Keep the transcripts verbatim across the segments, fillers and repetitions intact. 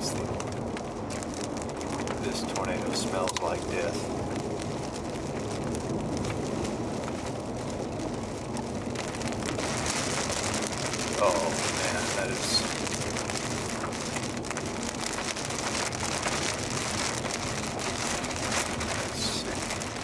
This thing, this tornado smells like death. Oh man, that is... that's sick.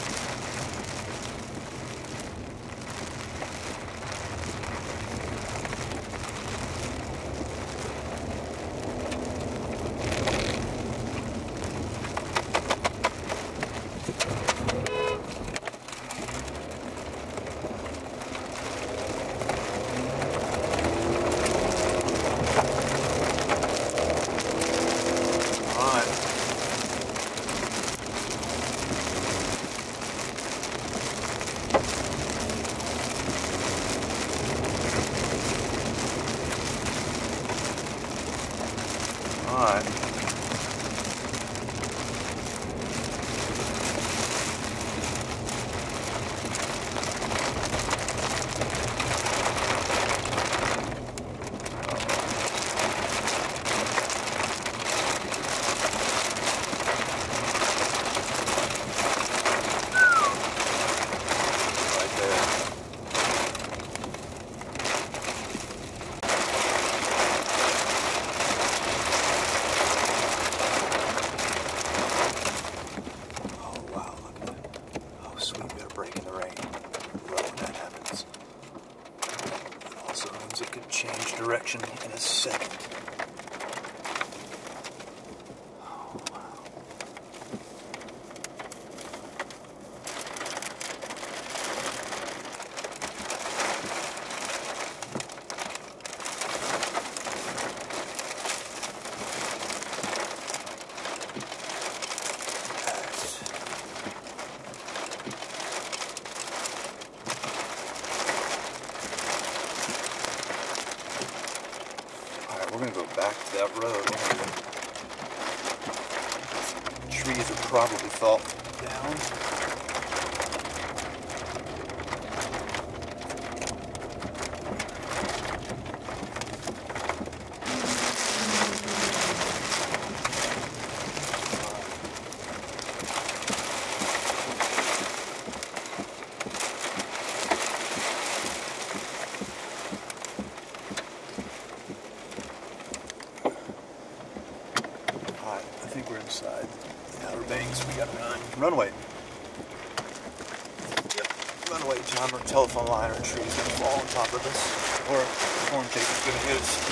Alright. Direction in a second. Oh, wow. We're going to go back to that road. Trees will probably fall down. I think we're inside the Outer Banks. We gotta run. Runway. Yep. Runway time. Our telephone line or tree is gonna fall on top of us, or a storm tape is gonna hit us.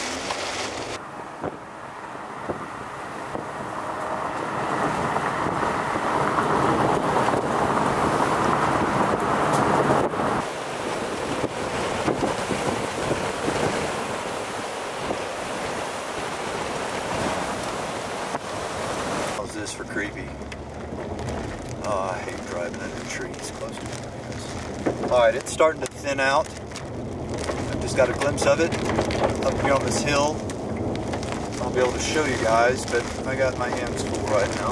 This for creepy. Oh, I hate driving under trees close to tornadoes. Alright, it's starting to thin out. I've just got a glimpse of it up here on this hill. I'll be able to show you guys, but I got my hands full right now.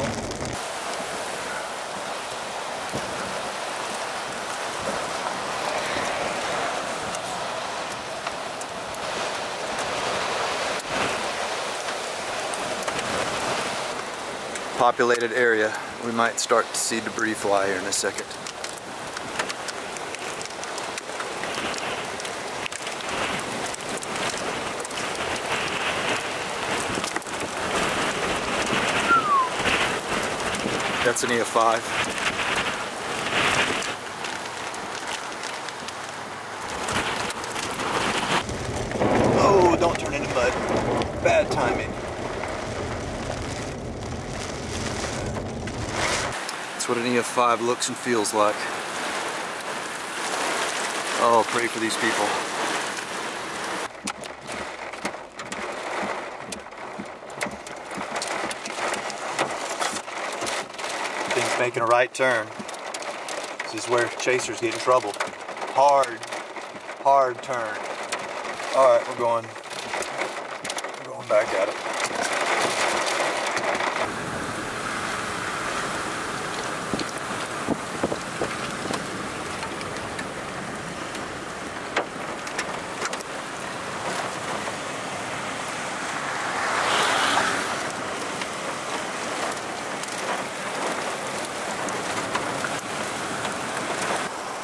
Populated area. We might start to see debris fly here in a second. That's an E F five. Oh, don't turn into mud. Bad timing. That's what an E F five looks and feels like. Oh, pray for these people. Thing's making a right turn. This is where chasers get in trouble. Hard, hard turn. All right, we're going, we're going back at it.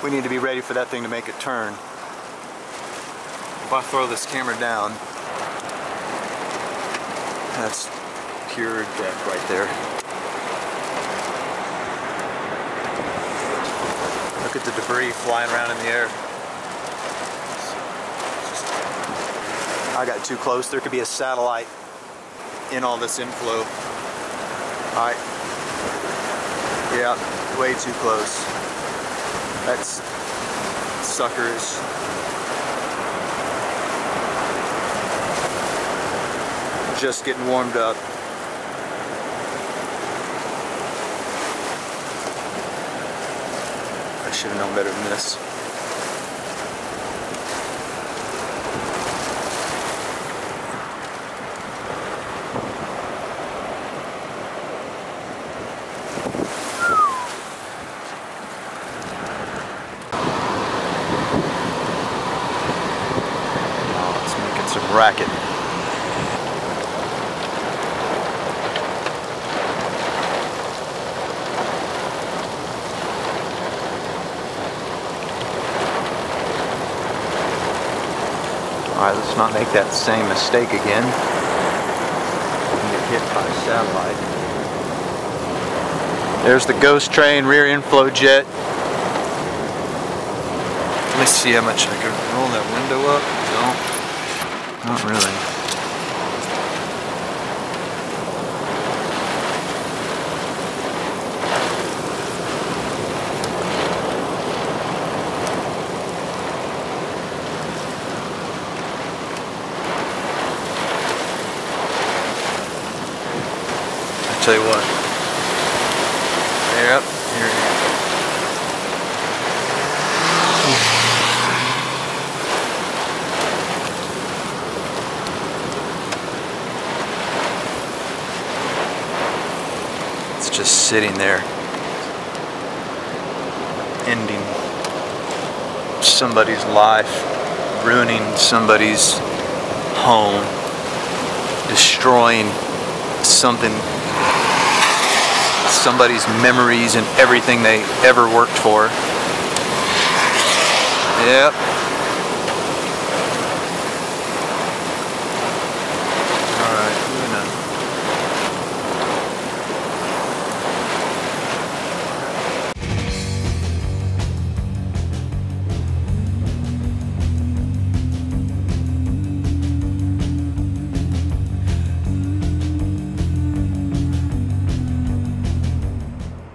we need to be ready for that thing to make a turn. If I throw this camera down, that's pure death right there. Look at the debris flying around in the air. I got too close. There could be a satellite in all this inflow. Alright. Yeah, way too close. That's suckers. Just getting warmed up. I should have known better than this. Oh, it's making some racket. Alright, let's not make that same mistake again. And get hit by a satellite. There's the ghost train, rear inflow jet. Let me see how much I can roll that window up. No, not really. Tell you what. Yep, here it is. It's just sitting there, ending somebody's life, ruining somebody's home, destroying something, somebody's memories and everything they ever worked for. Yep.